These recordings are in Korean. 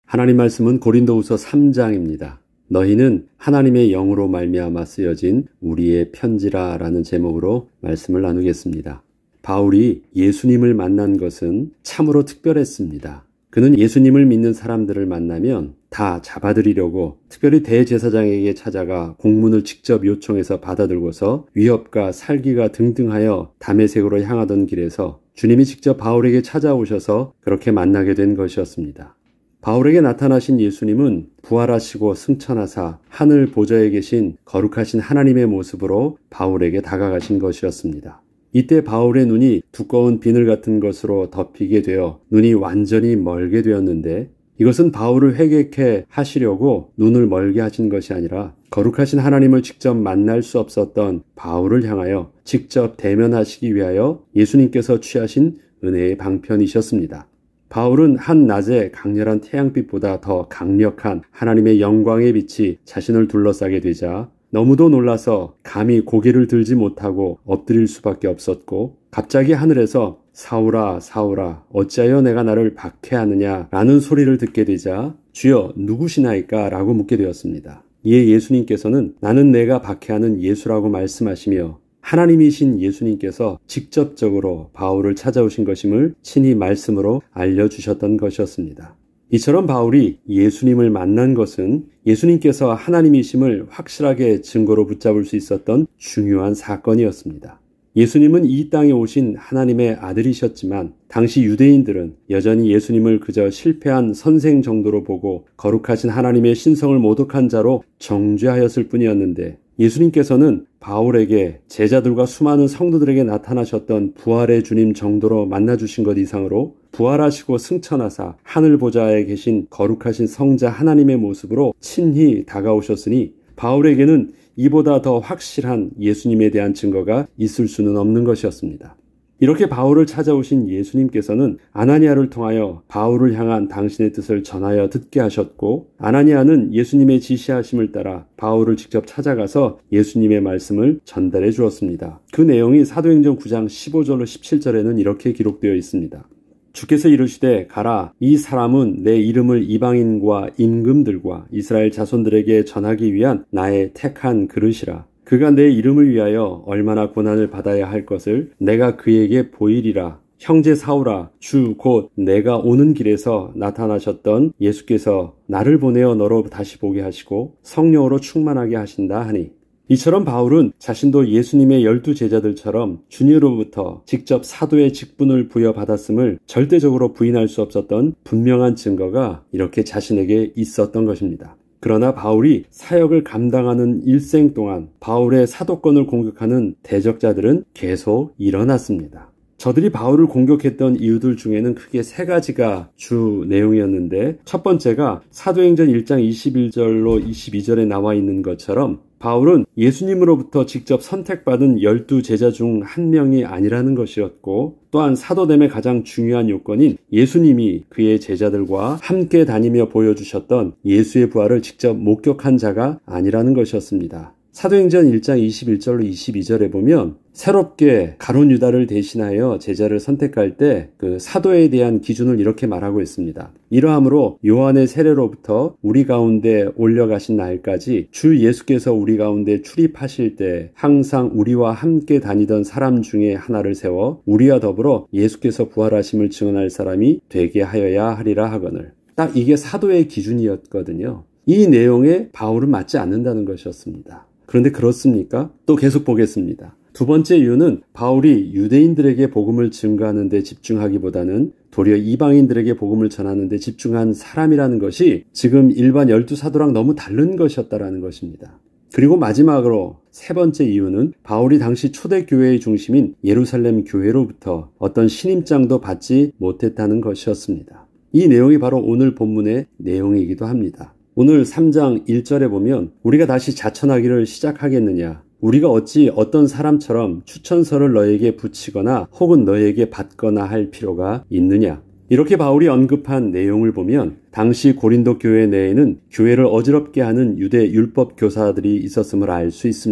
하나님 말씀은 고린도후서 3장입니다. 너희는 하나님의 영으로 말미암아 쓰여진 우리의 편지라 라는 제목으로 말씀을 나누겠습니다. 바울이 예수님을 만난 것은 참으로 특별했습니다. 그는 예수님을 믿는 사람들을 만나면 다 잡아들이려고 특별히 대제사장에게 찾아가 공문을 직접 요청해서 받아들고서 위협과 살기가 등등하여 다메섹으로 향하던 길에서 주님이 직접 바울에게 찾아오셔서 그렇게 만나게 된 것이었습니다. 바울에게 나타나신 예수님은 부활하시고 승천하사 하늘 보좌에 계신 거룩하신 하나님의 모습으로 바울에게 다가가신 것이었습니다. 이때 바울의 눈이 두꺼운 비늘 같은 것으로 덮이게 되어 눈이 완전히 멀게 되었는데 이것은 바울을 회개케 하시려고 눈을 멀게 하신 것이 아니라 거룩하신 하나님을 직접 만날 수 없었던 바울을 향하여 직접 대면하시기 위하여 예수님께서 취하신 은혜의 방편이셨습니다. 바울은 한낮에 강렬한 태양빛보다 더 강력한 하나님의 영광의 빛이 자신을 둘러싸게 되자 너무도 놀라서 감히 고개를 들지 못하고 엎드릴 수밖에 없었고 갑자기 하늘에서 사울아 사울아 어찌하여 내가 나를 박해하느냐 라는 소리를 듣게 되자 주여 누구시나이까 라고 묻게 되었습니다. 이에 예수님께서는 나는 내가 박해하는 예수라고 말씀하시며 하나님이신 예수님께서 직접적으로 바울을 찾아오신 것임을 친히 말씀으로 알려주셨던 것이었습니다. 이처럼 바울이 예수님을 만난 것은 예수님께서 하나님이심을 확실하게 증거로 붙잡을 수 있었던 중요한 사건이었습니다. 예수님은 이 땅에 오신 하나님의 아들이셨지만 당시 유대인들은 여전히 예수님을 그저 실패한 선생 정도로 보고 거룩하신 하나님의 신성을 모독한 자로 정죄하였을 뿐이었는데 예수님께서는 바울에게 제자들과 수많은 성도들에게 나타나셨던 부활의 주님 정도로 만나주신 것 이상으로 부활하시고 승천하사 하늘 보좌에 계신 거룩하신 성자 하나님의 모습으로 친히 다가오셨으니 바울에게는 이보다 더 확실한 예수님에 대한 증거가 있을 수는 없는 것이었습니다. 이렇게 바울을 찾아오신 예수님께서는 아나니아를 통하여 바울을 향한 당신의 뜻을 전하여 듣게 하셨고 아나니아는 예수님의 지시하심을 따라 바울을 직접 찾아가서 예수님의 말씀을 전달해 주었습니다. 그 내용이 사도행전 9장 15절로 17절에는 이렇게 기록되어 있습니다. 주께서 이르시되 가라 이 사람은 내 이름을 이방인과 임금들과 이스라엘 자손들에게 전하기 위한 나의 택한 그릇이라. 그가 내 이름을 위하여 얼마나 고난을 받아야 할 것을 내가 그에게 보이리라. 형제 사울아 주 곧 내가 오는 길에서 나타나셨던 예수께서 나를 보내어 너로 다시 보게 하시고 성령으로 충만하게 하신다 하니 이처럼 바울은 자신도 예수님의 12 제자들처럼 주님으로부터 직접 사도의 직분을 부여받았음을 절대적으로 부인할 수 없었던 분명한 증거가 이렇게 자신에게 있었던 것입니다. 그러나 바울이 사역을 감당하는 일생 동안 바울의 사도권을 공격하는 대적자들은 계속 일어났습니다. 저들이 바울을 공격했던 이유들 중에는 크게 세 가지가 주 내용이었는데 첫 번째가 사도행전 1장 21절로 22절에 나와 있는 것처럼 바울은 예수님으로부터 직접 선택받은 12 제자 중 한 명이 아니라는 것이었고 또한 사도됨의 가장 중요한 요건인 예수님이 그의 제자들과 함께 다니며 보여주셨던 예수의 부활을 직접 목격한 자가 아니라는 것이었습니다. 사도행전 1장 21절로 22절에 보면 새롭게 가룟 유다를 대신하여 제자를 선택할 때 그 사도에 대한 기준을 이렇게 말하고 있습니다. 이러함으로 요한의 세례로부터 우리 가운데 올려가신 날까지 주 예수께서 우리 가운데 출입하실 때 항상 우리와 함께 다니던 사람 중에 하나를 세워 우리와 더불어 예수께서 부활하심을 증언할 사람이 되게 하여야 하리라 하거늘. 딱 이게 사도의 기준이었거든요. 이 내용에 바울은 맞지 않는다는 것이었습니다. 그런데 그렇습니까? 또 계속 보겠습니다. 두 번째 이유는 바울이 유대인들에게 복음을 증거하는 데 집중하기보다는 도리어 이방인들에게 복음을 전하는 데 집중한 사람이라는 것이 지금 일반 12 사도랑 너무 다른 것이었다라는 것입니다. 그리고 마지막으로 세 번째 이유는 바울이 당시 초대교회의 중심인 예루살렘 교회로부터 어떤 신임장도 받지 못했다는 것이었습니다. 이 내용이 바로 오늘 본문의 내용이기도 합니다. 오늘 3장 1절에 보면 우리가 다시 자천하기를 시작하겠느냐 우리가 어찌 어떤 사람처럼 추천서를 너에게 붙이거나 혹은 너에게 받거나 할 필요가 있느냐 이렇게 바울이 언급한 내용을 보면 당시 고린도 교회 내에는 교회를 어지럽게 하는 유대 율법 교사들이 있었음을 알 수 있습니다.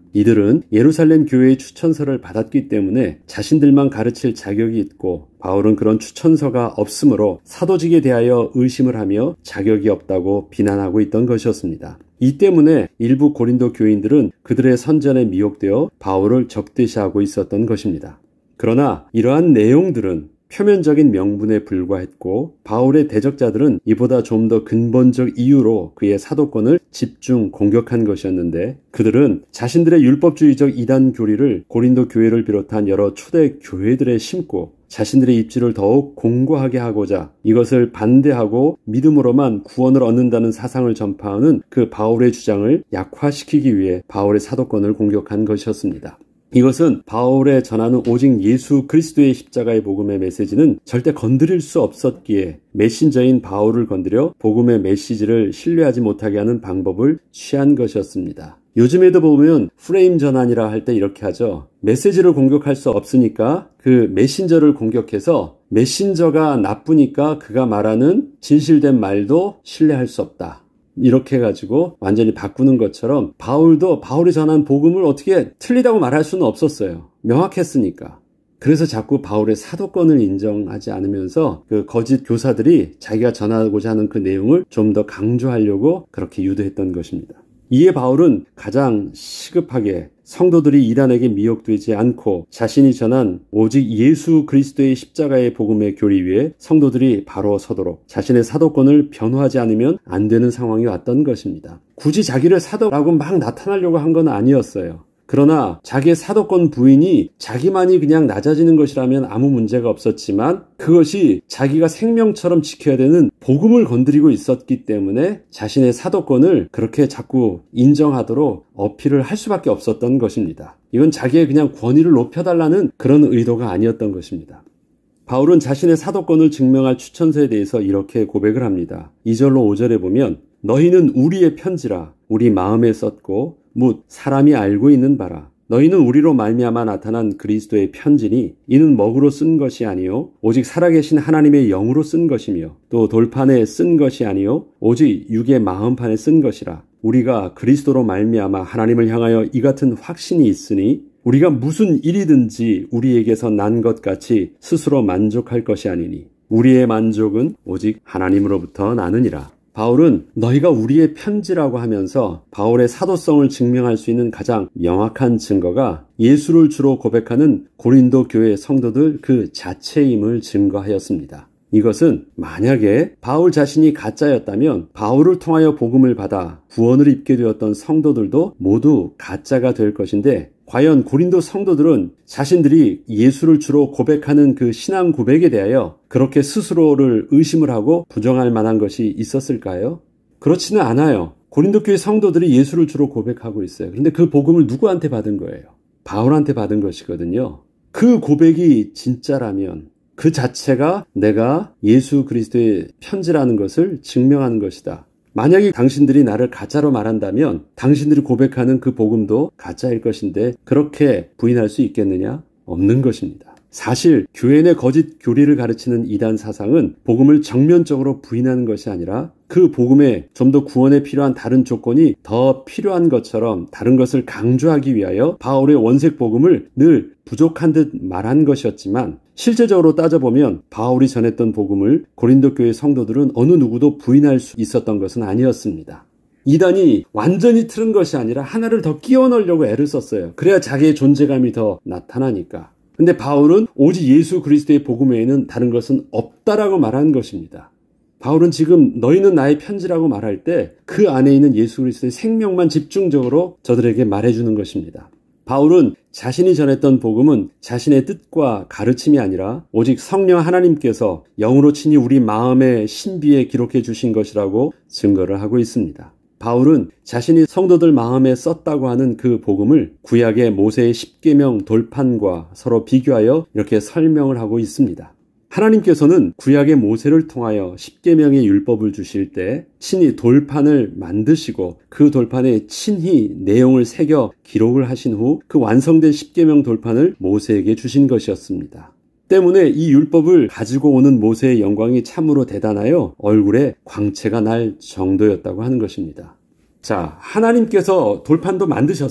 이들은 예루살렘 교회의 추천서를 받았기 때문에 자신들만 가르칠 자격이 있고 바울은 그런 추천서가 없으므로 사도직에 대하여 의심을 하며 자격이 없다고 비난하고 있던 것이었습니다. 이 때문에 일부 고린도 교인들은 그들의 선전에 미혹되어 바울을 적대시하고 있었던 것입니다. 그러나 이러한 내용들은 표면적인 명분에 불과했고 바울의 대적자들은 이보다 좀 더 근본적 이유로 그의 사도권을 집중 공격한 것이었는데 그들은 자신들의 율법주의적 이단 교리를 고린도 교회를 비롯한 여러 초대 교회들에 심고 자신들의 입지를 더욱 공고하게 하고자 이것을 반대하고 믿음으로만 구원을 얻는다는 사상을 전파하는 그 바울의 주장을 약화시키기 위해 바울의 사도권을 공격한 것이었습니다. 이것은 바울의 전하는 오직 예수 그리스도의 십자가의 복음의 메시지는 절대 건드릴 수 없었기에 메신저인 바울을 건드려 복음의 메시지를 신뢰하지 못하게 하는 방법을 취한 것이었습니다. 요즘에도 보면 프레임 전환이라 할 때 이렇게 하죠. 메시지를 공격할 수 없으니까 그 메신저를 공격해서 메신저가 나쁘니까 그가 말하는 진실된 말도 신뢰할 수 없다. 이렇게 해가지고 완전히 바꾸는 것처럼 바울도 바울이 전한 복음을 어떻게 틀리다고 말할 수는 없었어요. 명확했으니까. 그래서 자꾸 바울의 사도권을 인정하지 않으면서 그 거짓 교사들이 자기가 전하고자 하는 그 내용을 좀 더 강조하려고 그렇게 유도했던 것입니다. 이에 바울은 가장 시급하게 성도들이 이단에게 미혹되지 않고 자신이 전한 오직 예수 그리스도의 십자가의 복음의 교리 위에 성도들이 바로 서도록 자신의 사도권을 변호하지 않으면 안 되는 상황이 왔던 것입니다. 굳이 자기를 사도라고 막 나타나려고 한 건 아니었어요. 그러나 자기의 사도권 부인이 자기만이 그냥 낮아지는 것이라면 아무 문제가 없었지만 그것이 자기가 생명처럼 지켜야 되는 복음을 건드리고 있었기 때문에 자신의 사도권을 그렇게 자꾸 인정하도록 어필을 할 수밖에 없었던 것입니다. 이건 자기의 그냥 권위를 높여달라는 그런 의도가 아니었던 것입니다. 바울은 자신의 사도권을 증명할 추천서에 대해서 이렇게 고백을 합니다. 2절로 5절에 보면 너희는 우리의 편지라 우리 마음에 썼고 묻 사람이 알고 있는 바라 너희는 우리로 말미암아 나타난 그리스도의 편지니 이는 먹으로 쓴 것이 아니요 오직 살아계신 하나님의 영으로 쓴 것이며 또 돌판에 쓴 것이 아니요 오직 육의 마음판에 쓴 것이라 우리가 그리스도로 말미암아 하나님을 향하여 이 같은 확신이 있으니 우리가 무슨 일이든지 우리에게서 난 것 같이 스스로 만족할 것이 아니니 우리의 만족은 오직 하나님으로부터 나느니라. 바울은 너희가 우리의 편지라고 하면서 바울의 사도성을 증명할 수 있는 가장 명확한 증거가 예수를 주로 고백하는 고린도 교회 성도들 그 자체임을 증거하였습니다. 이것은 만약에 바울 자신이 가짜였다면 바울을 통하여 복음을 받아 구원을 입게 되었던 성도들도 모두 가짜가 될 것인데 과연 고린도 성도들은 자신들이 예수를 주로 고백하는 그 신앙 고백에 대하여 그렇게 스스로를 의심을 하고 부정할 만한 것이 있었을까요? 그렇지는 않아요. 고린도 교회 성도들이 예수를 주로 고백하고 있어요. 그런데 그 복음을 누구한테 받은 거예요? 바울한테 받은 것이거든요. 그 고백이 진짜라면 그 자체가 내가 예수 그리스도의 편지라는 것을 증명하는 것이다. 만약에 당신들이 나를 가짜로 말한다면 당신들이 고백하는 그 복음도 가짜일 것인데 그렇게 부인할 수 있겠느냐? 없는 것입니다. 사실 교회 내 거짓 교리를 가르치는 이단 사상은 복음을 정면적으로 부인하는 것이 아니라 그 복음에 좀 더 구원에 필요한 다른 조건이 더 필요한 것처럼 다른 것을 강조하기 위하여 바울의 원색 복음을 늘 부족한 듯 말한 것이었지만 실제적으로 따져보면 바울이 전했던 복음을 고린도 교회 성도들은 어느 누구도 부인할 수 있었던 것은 아니었습니다. 이단이 완전히 틀은 것이 아니라 하나를 더 끼워 넣으려고 애를 썼어요. 그래야 자기의 존재감이 더 나타나니까. 근데 바울은 오직 예수 그리스도의 복음 외에는 다른 것은 없다라고 말한 것입니다. 바울은 지금 너희는 나의 편지라고 말할 때 그 안에 있는 예수 그리스도의 생명만 집중적으로 저들에게 말해주는 것입니다. 바울은 자신이 전했던 복음은 자신의 뜻과 가르침이 아니라 오직 성령 하나님께서 영으로 친히 우리 마음의 신비에 기록해 주신 것이라고 증거를 하고 있습니다. 바울은 자신이 성도들 마음에 썼다고 하는 그 복음을 구약의 모세의 십계명 돌판과 서로 비교하여 이렇게 설명을 하고 있습니다. 하나님께서는 구약의 모세를 통하여 십계명의 율법을 주실 때 친히 돌판을 만드시고 그 돌판에 친히 내용을 새겨 기록을 하신 후 그 완성된 십계명 돌판을 모세에게 주신 것이었습니다. 때문에 이 율법을 가지고 오는 모세의 영광이 참으로 대단하여 얼굴에 광채가 날 정도였다고 하는 것입니다. 자, 하나님께서 돌판도 만드셨어요.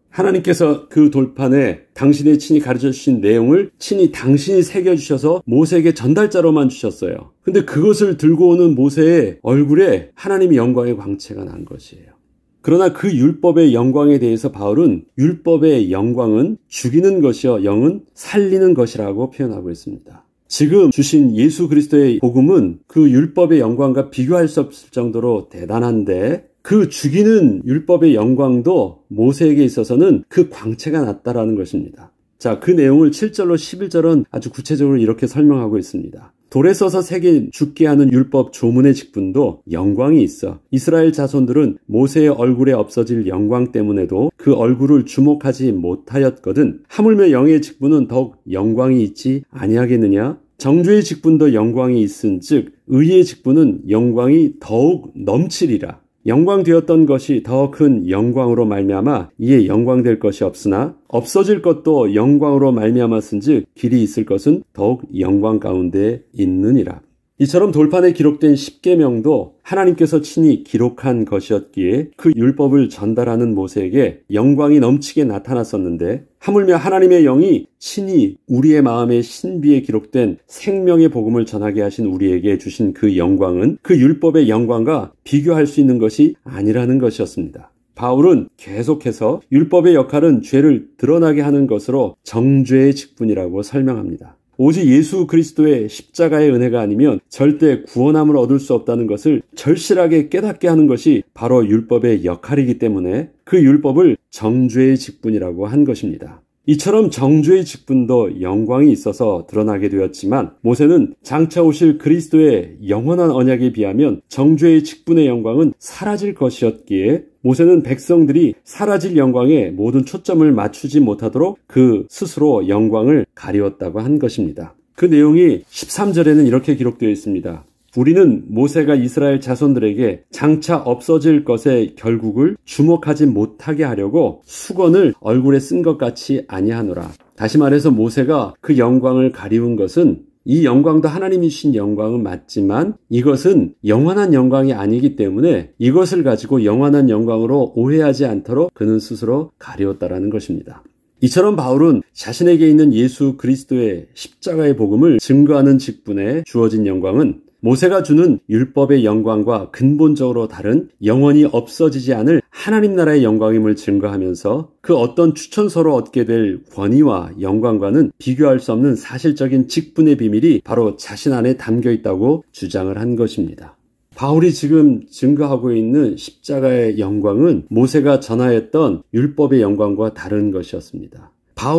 하나님께서 그 돌판에 당신의 친히 가르쳐 주신 내용을 친히 당신이 새겨주셔서 모세에게 전달자로만 주셨어요. 근데 그것을 들고 오는 모세의 얼굴에 하나님의 영광의 광채가 난 것이에요. 그러나 그 율법의 영광에 대해서 바울은 율법의 영광은 죽이는 것이요 영은 살리는 것이라고 표현하고 있습니다. 지금 주신 예수 그리스도의 복음은 그 율법의 영광과 비교할 수 없을 정도로 대단한데 그 죽이는 율법의 영광도 모세에게 있어서는 그 광채가 났다라는 것입니다. 자, 그 내용을 7절로 11절은 아주 구체적으로 이렇게 설명하고 있습니다. 돌에 써서 새긴 죽게 하는 율법 조문의 직분도 영광이 있어. 이스라엘 자손들은 모세의 얼굴에 없어질 영광 때문에도 그 얼굴을 주목하지 못하였거든. 하물며 영의 직분은 더욱 영광이 있지 아니하겠느냐? 정죄의 직분도 영광이 있은즉 의의 직분은 영광이 더욱 넘치리라. 영광되었던 것이 더 큰 영광으로 말미암아 이에 영광될 것이 없으나 없어질 것도 영광으로 말미암았은즉 길이 있을 것은 더욱 영광 가운데 있느니라. 이처럼 돌판에 기록된 십계명도 하나님께서 친히 기록한 것이었기에 그 율법을 전달하는 모세에게 영광이 넘치게 나타났었는데 하물며 하나님의 영이 친히 우리의 마음의 신비에 기록된 생명의 복음을 전하게 하신 우리에게 주신 그 영광은 그 율법의 영광과 비교할 수 있는 것이 아니라는 것이었습니다. 바울은 계속해서 율법의 역할은 죄를 드러나게 하는 것으로 정죄의 직분이라고 설명합니다. 오직 예수 그리스도의 십자가의 은혜가 아니면 절대 구원함을 얻을 수 없다는 것을 절실하게 깨닫게 하는 것이 바로 율법의 역할이기 때문에 그 율법을 정죄의 직분이라고 한 것입니다. 이처럼 정죄의 직분도 영광이 있어서 드러나게 되었지만 모세는 장차 오실 그리스도의 영원한 언약에 비하면 정죄의 직분의 영광은 사라질 것이었기에 모세는 백성들이 사라질 영광에 모든 초점을 맞추지 못하도록 그 스스로 영광을 가리웠다고 한 것입니다. 그 내용이 13절에는 이렇게 기록되어 있습니다. 우리는 모세가 이스라엘 자손들에게 장차 없어질 것의 결국을 주목하지 못하게 하려고 수건을 얼굴에 쓴 것 같이 아니하노라. 다시 말해서 모세가 그 영광을 가리운 것은 이 영광도 하나님이 주신 영광은 맞지만 이것은 영원한 영광이 아니기 때문에 이것을 가지고 영원한 영광으로 오해하지 않도록 그는 스스로 가리웠다라는 것입니다. 이처럼 바울은 자신에게 있는 예수 그리스도의 십자가의 복음을 증거하는 직분에 주어진 영광은 모세가 주는 율법의 영광과 근본적으로 다른 영원히 없어지지 않을 하나님 나라의 영광임을 증거하면서 그 어떤 추천서로 얻게 될 권위와 영광과는 비교할 수 없는 사실적인 직분의 비밀이 바로 자신 안에 담겨 있다고 주장을 한 것입니다. 바울이 지금 증거하고 있는 십자가의 영광은 모세가 전하였던 율법의 영광과 다른 것이었습니다.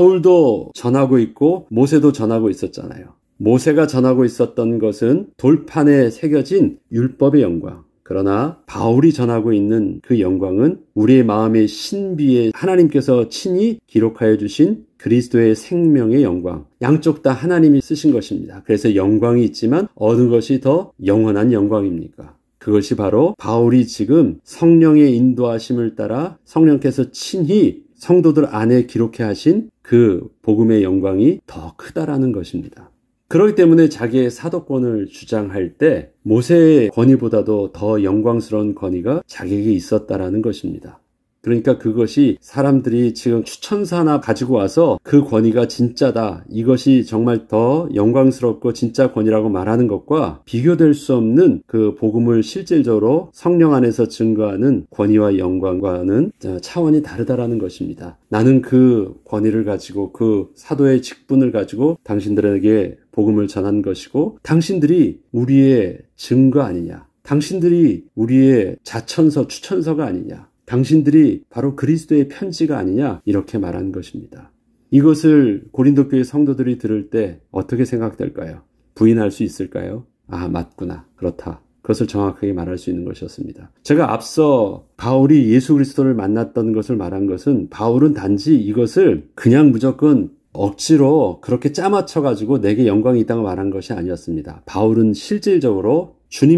바울도 전하고 있고 모세도 전하고 있었잖아요. 모세가 전하고 있었던 것은 돌판에 새겨진 율법의 영광. 그러나 바울이 전하고 있는 그 영광은 우리의 마음의 신비에 하나님께서 친히 기록하여 주신 그리스도의 생명의 영광. 양쪽 다 하나님이 쓰신 것입니다. 그래서 영광이 있지만 어느 것이 더 영원한 영광입니까? 그것이 바로 바울이 지금 성령의 인도하심을 따라 성령께서 친히 성도들 안에 기록해 하신 그 복음의 영광이 더 크다라는 것입니다. 그렇기 때문에 자기의 사도권을 주장할 때 모세의 권위보다도 더 영광스러운 권위가 자기에게 있었다라는 것입니다. 그러니까 그것이 사람들이 지금 추천서 하나 가지고 와서 그 권위가 진짜다, 이것이 정말 더 영광스럽고 진짜 권위라고 말하는 것과 비교될 수 없는 그 복음을 실질적으로 성령 안에서 증거하는 권위와 영광과는 차원이 다르다라는 것입니다. 나는 그 권위를 가지고 그 사도의 직분을 가지고 당신들에게 복음을 전한 것이고 당신들이 우리의 증거 아니냐, 당신들이 우리의 자천서, 추천서가 아니냐, 당신들이 바로 그리스도의 편지가 아니냐, 이렇게 말한 것입니다. 이것을 고린도 교회 성도들이 들을 때 어떻게 생각될까요? 부인할 수 있을까요? 아, 맞구나, 그렇다. 그것을 정확하게 말할 수 있는 것이었습니다. 제가 앞서 바울이 예수 그리스도를 만났던 것을 말한 것은 바울은 단지 이것을 그냥 무조건 억지로 그렇게 짜맞춰가지고 내게 영광이 있다고 말한 것이 아니었습니다. 바울은 실질적으로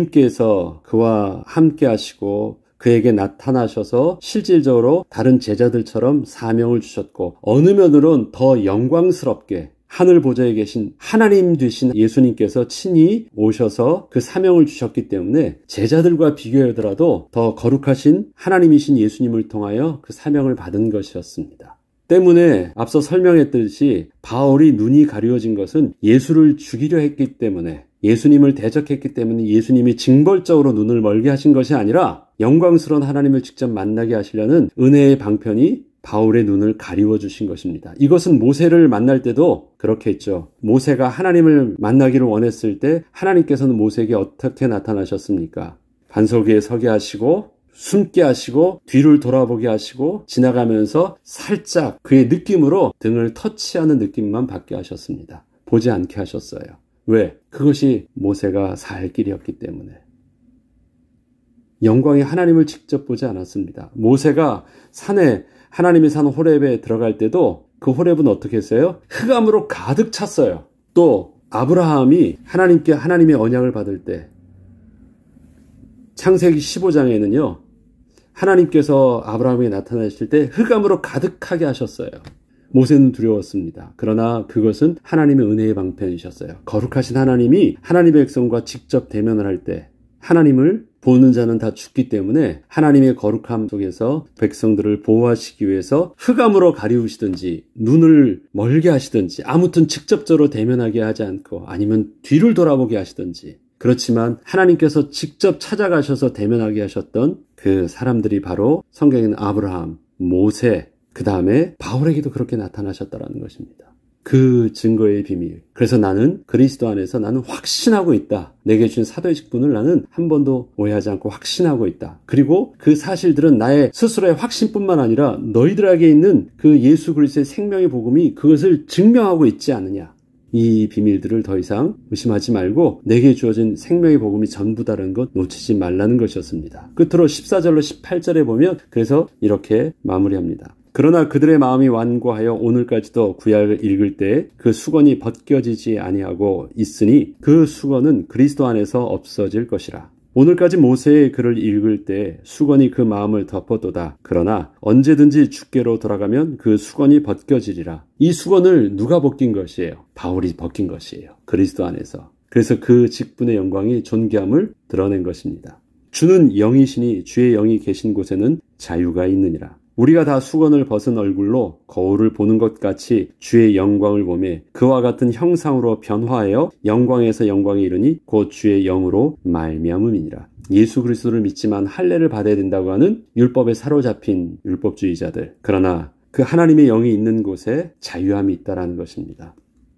주님께서 그와 함께 하시고 그에게 나타나셔서 실질적으로 다른 제자들처럼 사명을 주셨고 어느 면으로는 더 영광스럽게 하늘 보좌에 계신 하나님 되신 예수님께서 친히 오셔서 그 사명을 주셨기 때문에 제자들과 비교하더라도 더 거룩하신 하나님이신 예수님을 통하여 그 사명을 받은 것이었습니다. 때문에 앞서 설명했듯이 바울이 눈이 가려진 것은 예수를 죽이려 했기 때문에, 예수님을 대적했기 때문에 예수님이 징벌적으로 눈을 멀게 하신 것이 아니라 영광스러운 하나님을 직접 만나게 하시려는 은혜의 방편이 바울의 눈을 가리워 주신 것입니다. 이것은 모세를 만날 때도 그렇게 했죠. 모세가 하나님을 만나기를 원했을 때 하나님께서는 모세에게 어떻게 나타나셨습니까? 반석 위에 서게 하시고 숨게 하시고 뒤를 돌아보게 하시고 지나가면서 살짝 그의 느낌으로 등을 터치하는 느낌만 받게 하셨습니다. 보지 않게 하셨어요. 왜? 그것이 모세가 살 길이었기 때문에. 영광의 하나님을 직접 보지 않았습니다. 모세가 산에, 하나님이 산 호렙에 들어갈 때도 그 호렙은 어떻게 했어요? 흑암으로 가득 찼어요. 또 아브라함이 하나님께 하나님의 언약을 받을 때 창세기 15장에는요. 하나님께서 아브라함에게 나타나실 때 흑암으로 가득하게 하셨어요. 모세는 두려웠습니다. 그러나 그것은 하나님의 은혜의 방편이셨어요. 거룩하신 하나님이 하나님의 백성과 직접 대면을 할 때 하나님을 보는 자는 다 죽기 때문에 하나님의 거룩함 속에서 백성들을 보호하시기 위해서 흑암으로 가리우시든지 눈을 멀게 하시든지 아무튼 직접적으로 대면하게 하지 않고 아니면 뒤를 돌아보게 하시든지, 그렇지만 하나님께서 직접 찾아가셔서 대면하게 하셨던 그 사람들이 바로 성경에는 아브라함, 모세, 그 다음에 바울에게도 그렇게 나타나셨다는 것입니다. 그 증거의 비밀. 그래서 나는 그리스도 안에서 나는 확신하고 있다. 내게 주신 사도의 직분을 나는 한 번도 오해하지 않고 확신하고 있다. 그리고 그 사실들은 나의 스스로의 확신뿐만 아니라 너희들에게 있는 그 예수 그리스도의 생명의 복음이 그것을 증명하고 있지 않느냐. 이 비밀들을 더 이상 의심하지 말고 내게 주어진 생명의 복음이 전부다라는 것 놓치지 말라는 것이었습니다. 끝으로 14절로 18절에 보면 그래서 이렇게 마무리합니다. 그러나 그들의 마음이 완고하여 오늘까지도 구약을 읽을 때 그 수건이 벗겨지지 아니하고 있으니 그 수건은 그리스도 안에서 없어질 것이라. 오늘까지 모세의 글을 읽을 때 수건이 그 마음을 덮어도다. 그러나 언제든지 주께로 돌아가면 그 수건이 벗겨지리라. 이 수건을 누가 벗긴 것이에요? 바울이 벗긴 것이에요. 그리스도 안에서. 그래서 그 직분의 영광이 존귀함을 드러낸 것입니다. 주는 영이시니 주의 영이 계신 곳에는 자유가 있느니라. 우리가 다 수건을 벗은 얼굴로 거울을 보는 것 같이 주의 영광을 보매 그와 같은 형상으로 변화하여 영광에서 영광에 이르니 곧 주의 영으로 말미암음이니라. 예수 그리스도를 믿지만 할례를 받아야 된다고 하는 율법에 사로잡힌 율법주의자들, 그러나 그 하나님의 영이 있는 곳에 자유함이 있다라는 것입니다.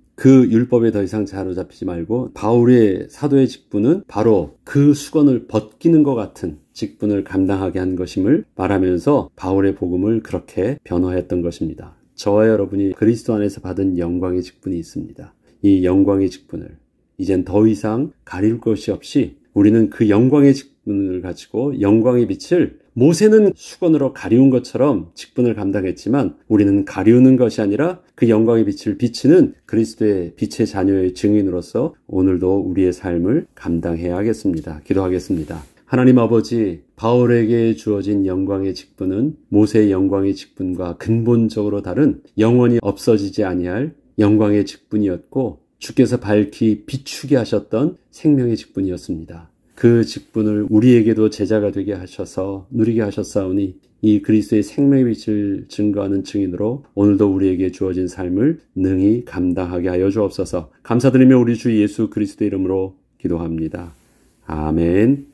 그 율법에 더 이상 사로잡히지 말고 바울의 사도의 직분은 바로 그 수건을 벗기는 것 같은 직분을 감당하게 한 것임을 말하면서 바울의 복음을 그렇게 변화했던 것입니다. 저와 여러분이 그리스도 안에서 받은 영광의 직분이 있습니다. 이 영광의 직분을 이젠 더 이상 가릴 것이 없이 우리는 그 영광의 직분을 가지고 영광의 빛을, 모세는 수건으로 가리운 것처럼 직분을 감당했지만 우리는 가리우는 것이 아니라 그 영광의 빛을 비치는 그리스도의 빛의 자녀의 증인으로서 오늘도 우리의 삶을 감당해야 하겠습니다. 기도하겠습니다. 하나님 아버지, 바울에게 주어진 영광의 직분은 모세의 영광의 직분과 근본적으로 다른 영원히 없어지지 아니할 영광의 직분이었고 주께서 밝히 비추게 하셨던 생명의 직분이었습니다. 그 직분을 우리에게도 제자가 되게 하셔서 누리게 하셨사오니 이 그리스도의 생명의 빛을 증거하는 증인으로 오늘도 우리에게 주어진 삶을 능히 감당하게 하여 주옵소서. 감사드리며 우리 주 예수 그리스도의 이름으로 기도합니다. 아멘.